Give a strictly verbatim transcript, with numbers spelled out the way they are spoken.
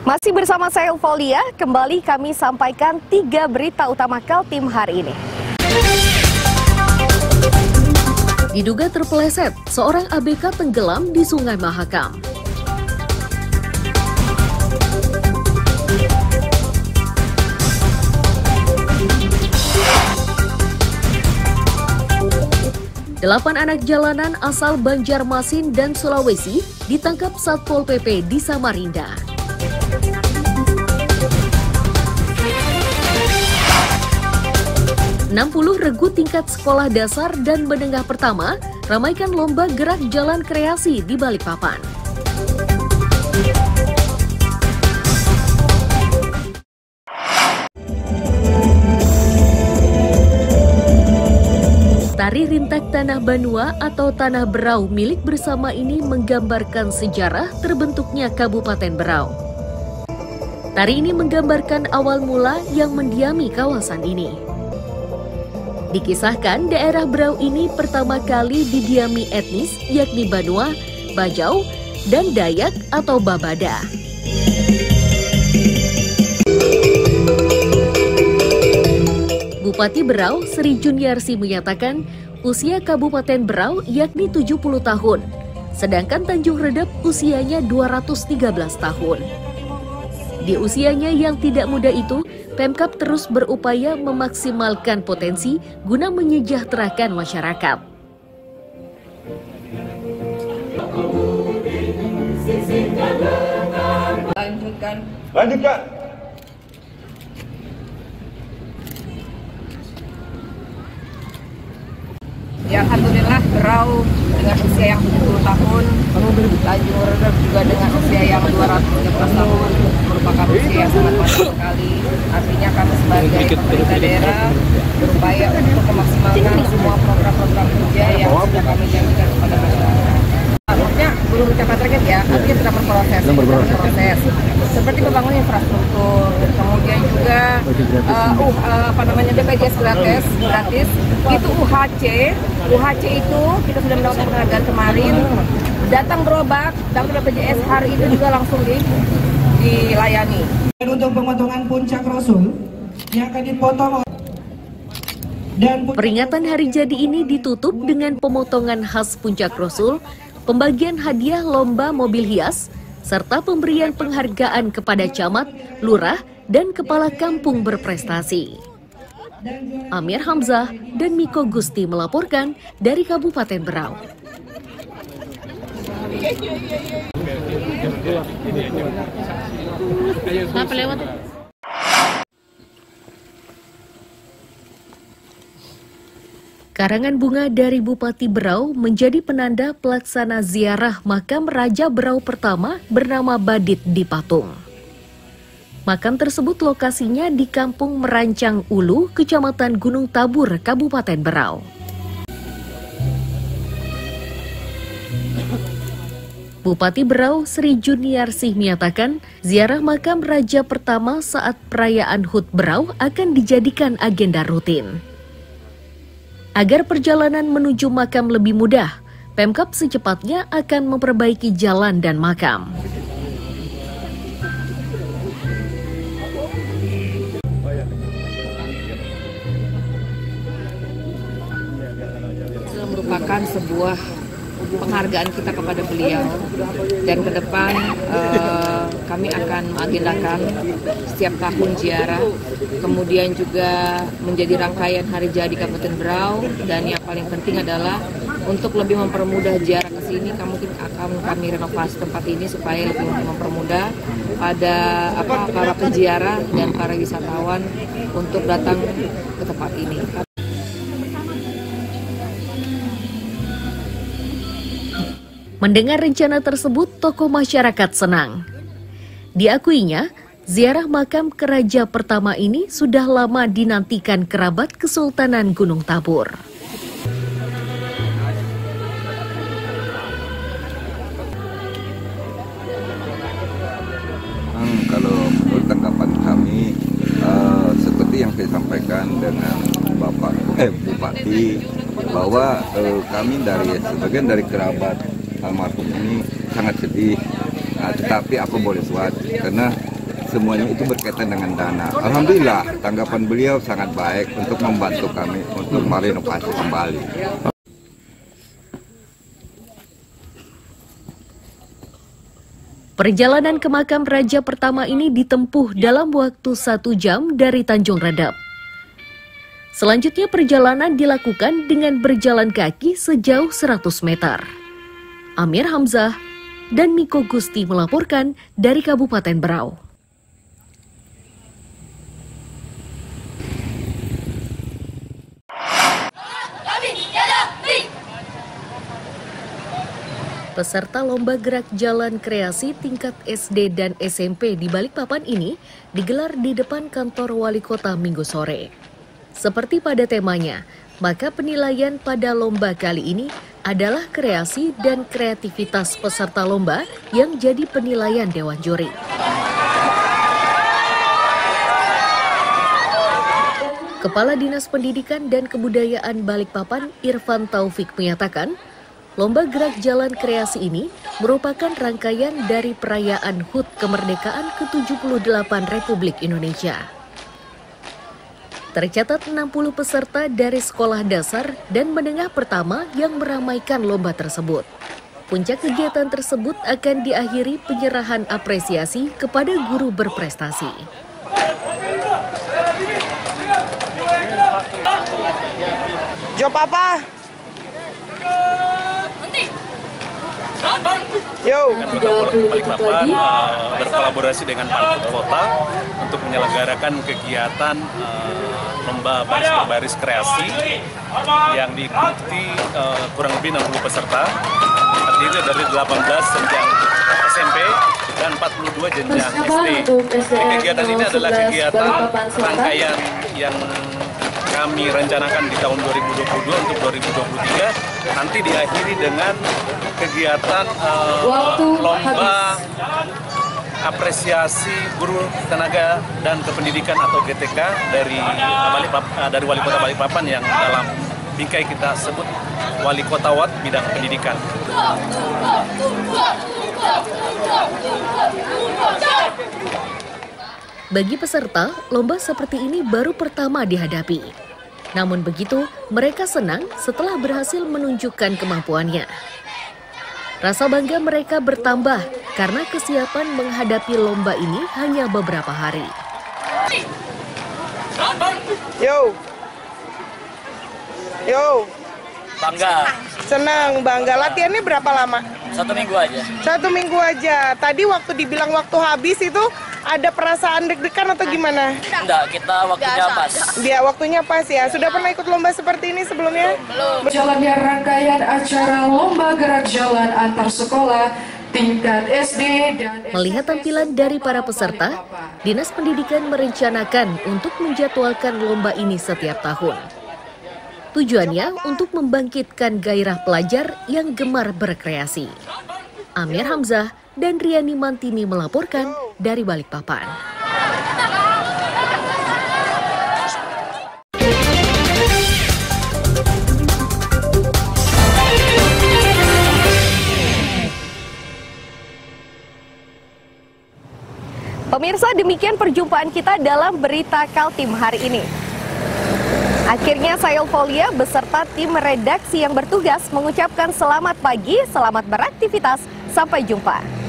Masih bersama saya Ulfolia, kembali kami sampaikan tiga berita utama Kaltim hari ini. Diduga terpeleset, seorang A B K tenggelam di Sungai Mahakam. Delapan anak jalanan asal Banjarmasin dan Sulawesi ditangkap Satpol P P di Samarinda. enam puluh regu tingkat sekolah dasar dan menengah pertama ramaikan lomba gerak jalan kreasi di Balikpapan. Tari Rintak Tanah Banua atau Tanah Berau milik bersama ini menggambarkan sejarah terbentuknya Kabupaten Berau. Tari ini menggambarkan awal mula yang mendiami kawasan ini. Dikisahkan daerah Berau ini pertama kali didiami etnis yakni Banua, Bajau, dan Dayak atau Babada. Bupati Berau Sri Juniarsi menyatakan usia Kabupaten Berau yakni tujuh puluh tahun, sedangkan Tanjung Redep usianya dua ratus tiga belas tahun. Di usianya yang tidak muda itu, Pemkab terus berupaya memaksimalkan potensi guna menyejahterakan masyarakat. Lanjutkan. Lanjutkan. Ya, alhamdulillah Berau dengan usia yang tujuh puluh tahun, Tanjung Redep juga dengan usia yang dua ratus tiga belas tahun, merupakan usia yang sangat panjang sekali. Artinya kami sebagai pemerintah daerah berupaya untuk memaksimalkan semua program-program kerja yang sudah kami janjikan kepada masyarakat. Artinya belum mencapai target ya, artinya sedang berproses, sedang berproses. Seperti pembangunan infrastruktur, kemudian juga uh, uh, apa namanya B P J S gratis, gratis. Itu U H C, U H C itu kita sudah mendapatkan penghargaan kemarin. Datang berobat, datang B P J S hari itu juga langsung di, dilayani. Dan untuk pemotongan puncak Rasul yang akan dipotong. Dan peringatan hari jadi ini ditutup dengan pemotongan khas Puncak Rasul, pembagian hadiah lomba mobil hias, serta pemberian penghargaan kepada camat, lurah, dan kepala kampung berprestasi. Amir Hamzah dan Miko Gusti melaporkan dari Kabupaten Berau. Kenapa lewat? Karangan bunga dari Bupati Berau menjadi penanda pelaksana ziarah makam Raja Berau pertama bernama Badit di Patung. Makam tersebut lokasinya di Kampung Merancang Ulu, Kecamatan Gunung Tabur, Kabupaten Berau. Bupati Berau Sri Juniarsih menyatakan ziarah makam Raja pertama saat perayaan H U T Berau akan dijadikan agenda rutin. Agar perjalanan menuju makam lebih mudah, Pemkab secepatnya akan memperbaiki jalan dan makam. Itu merupakan sebuah penghargaan kita kepada beliau, dan ke depan eh, kami akan mengagendakan setiap tahun ziarah, kemudian juga menjadi rangkaian hari jadi Kabupaten Berau, dan yang paling penting adalah untuk lebih mempermudah ziarah ke sini, kami mungkin akan kami renovasi tempat ini supaya lebih mempermudah pada apa para peziarah dan para wisatawan untuk datang ke tempat ini. Mendengar rencana tersebut, tokoh masyarakat senang. Diakuinya, ziarah makam ke Raja pertama ini sudah lama dinantikan kerabat Kesultanan Gunung Tabur. Hmm, kalau menurut tanggapan kami, uh, seperti yang saya sampaikan dengan Bapak eh Bupati, bahwa uh, kami dari sebagian dari kerabat almarhum ini sangat sedih, nah, tetapi apa boleh buat, karena semuanya itu berkaitan dengan dana. Alhamdulillah tanggapan beliau sangat baik untuk membantu kami untuk merenovasi kembali. Perjalanan ke makam raja pertama ini ditempuh dalam waktu satu jam dari Tanjung Redap. Selanjutnya perjalanan dilakukan dengan berjalan kaki sejauh seratus meter. Amir Hamzah dan Miko Gusti melaporkan dari Kabupaten Berau. Peserta Lomba Gerak Jalan Kreasi tingkat S D dan S M P di Balikpapan ini digelar di depan kantor wali kota Minggu sore. Seperti pada temanya, maka penilaian pada lomba kali ini adalah kreasi dan kreativitas peserta lomba yang jadi penilaian Dewan Juri. Kepala Dinas Pendidikan dan Kebudayaan Balikpapan, Irfan Taufik, menyatakan, Lomba Gerak Jalan Kreasi ini merupakan rangkaian dari perayaan H U T Kemerdekaan ke tujuh puluh delapan Republik Indonesia. Tercatat enam puluh peserta dari sekolah dasar dan menengah pertama yang meramaikan lomba tersebut. Puncak kegiatan tersebut akan diakhiri penyerahan apresiasi kepada guru berprestasi. Job apa? Yo. Balikpapan uh, berkolaborasi dengan Pemkot Kota untuk menyelenggarakan kegiatan uh, lomba baris berbaris kreasi yang diikuti uh, kurang lebih enam puluh peserta, terdiri dari delapan belas jenjang S M P dan empat puluh dua jenjang S D. Kegiatan ini adalah kegiatan rangkaian yang kami rencanakan di tahun dua ribu dua puluh dua untuk dua ribu dua puluh tiga, nanti diakhiri dengan kegiatan uh, lomba apresiasi guru tenaga dan kependidikan atau G T K dari Balikpapan, dari Wali Kota Balikpapan yang dalam bingkai kita sebut Wali Kota Wat bidang pendidikan. Bagi peserta, lomba seperti ini baru pertama dihadapi. Namun begitu, mereka senang setelah berhasil menunjukkan kemampuannya. Rasa bangga mereka bertambah karena kesiapan menghadapi lomba ini hanya beberapa hari. Yo. Yo. Bangga. Senang, bangga. Latihannya berapa lama? Satu minggu aja. Satu minggu aja. Tadi waktu dibilang waktu habis itu ada perasaan deg-degan atau gimana? Enggak, kita waktunya pas. Dia waktunya pas ya. Sudah pernah ikut lomba seperti ini sebelumnya? Belum. Jalannya rangkaian acara Lomba Gerak Jalan Antar Sekolah tingkat S D dan S M P. Melihat tampilan dari para peserta, Dinas Pendidikan merencanakan untuk menjadwalkan lomba ini setiap tahun. Tujuannya untuk membangkitkan gairah pelajar yang gemar berkreasi. Amir Hamzah dan Riani Mantini melaporkan dari Balikpapan. Pemirsa, demikian perjumpaan kita dalam Berita Kaltim hari ini. Akhirnya saya Eupholia beserta tim redaksi yang bertugas mengucapkan selamat pagi, selamat beraktivitas, sampai jumpa.